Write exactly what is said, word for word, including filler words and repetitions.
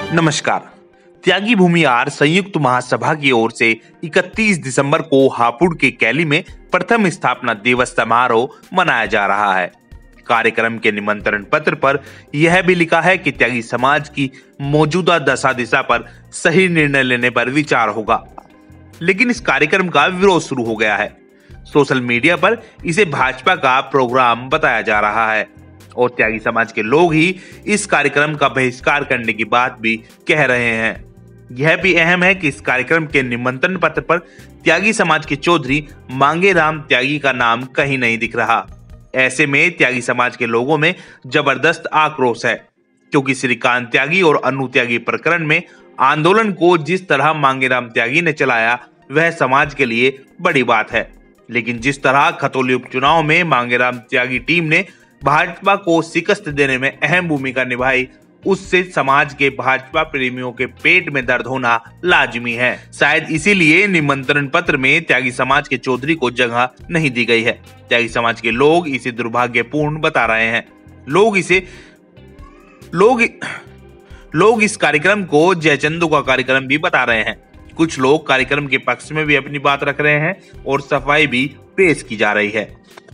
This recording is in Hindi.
नमस्कार। त्यागी भूमिहार संयुक्त महासभा की ओर से इकतीस दिसंबर को हापुड़ के कैली में प्रथम स्थापना दिवस समारोह मनाया जा रहा है। कार्यक्रम के निमंत्रण पत्र पर यह भी लिखा है कि त्यागी समाज की मौजूदा दशा दिशा पर सही निर्णय लेने पर विचार होगा, लेकिन इस कार्यक्रम का विरोध शुरू हो गया है। सोशल मीडिया पर इसे भाजपा का प्रोग्राम बताया जा रहा है और त्यागी समाज के लोग ही इस कार्यक्रम का बहिष्कार करने की बात भी कह रहे हैं। यह भी अहम है कि इस कार्यक्रम के निमंत्रण पत्र पर त्यागी समाज के चौधरी मांगेराम त्यागी का नाम कहीं नहीं दिख रहा। ऐसे में त्यागी समाज के लोगों में जबरदस्त आक्रोश है, क्योंकि श्रीकांत त्यागी और अनु त्यागी प्रकरण में आंदोलन को जिस तरह मांगेराम त्यागी ने चलाया वह समाज के लिए बड़ी बात है, लेकिन जिस तरह खतौली उपचुनाव में मांगेराम त्यागी टीम ने भाजपा को शिकस्त देने में अहम भूमिका निभाई, उससे समाज के भाजपा प्रेमियों के पेट में दर्द होना लाजमी है। शायद इसीलिए निमंत्रण पत्र में त्यागी समाज के चौधरी को जगह नहीं दी गई है। त्यागी समाज के लोग इसे दुर्भाग्यपूर्ण बता रहे हैं। लोग इसे लोग लोग इस कार्यक्रम को जयचंदू का कार्यक्रम भी बता रहे हैं। कुछ लोग कार्यक्रम के पक्ष में भी अपनी बात रख रहे हैं और सफाई भी पेश की जा रही है।